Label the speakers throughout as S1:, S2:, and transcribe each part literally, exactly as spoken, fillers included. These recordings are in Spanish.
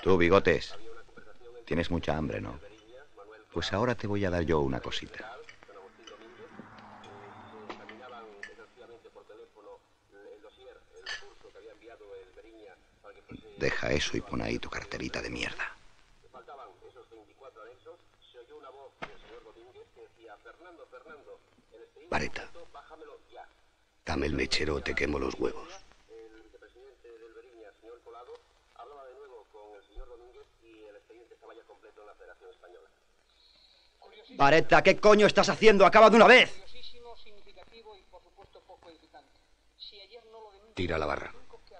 S1: Tú, Bigotes, tienes mucha hambre, ¿no? Pues ahora te voy a dar yo una cosita. Deja eso y pon ahí tu carterita de mierda.
S2: Vareta, dame el mechero o te quemo los huevos.
S3: Vareta, ¿qué coño estás haciendo? ¡Acaba de una vez!
S2: Tira la barra.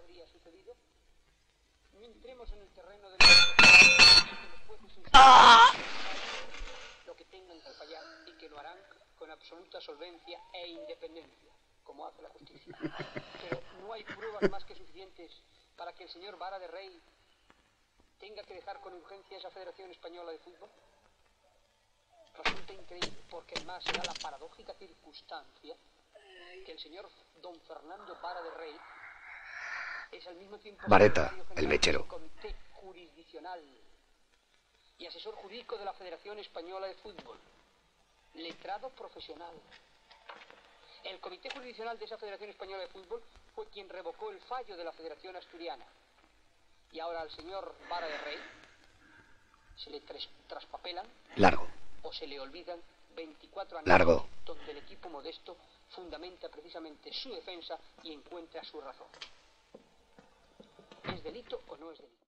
S3: ¡Ah!
S4: Lo que tengan que fallar y que lo harán con absoluta solvencia e independencia, como hace la justicia. Pero no hay pruebas más que suficientes para que el señor Vara de Rey tenga que dejar con urgencia esa Federación Española de Fútbol. Resulta increíble porque además se da la paradójica circunstancia que el señor don Fernando Vara de Rey es al mismo tiempo
S2: Vareta, el mechero.
S4: del Comité Jurisdiccional y asesor jurídico de la Federación Española de Fútbol, letrado profesional. El Comité Jurisdiccional de esa Federación Española de Fútbol fue quien revocó el fallo de la Federación Asturiana. Y ahora al señor Vara de Rey se le tras traspapelan
S2: Largo.
S4: o se le olvidan veinticuatro años
S2: Largo.
S4: donde el equipo modesto fundamenta precisamente su defensa y encuentra su razón. ¿Es delito o no es delito?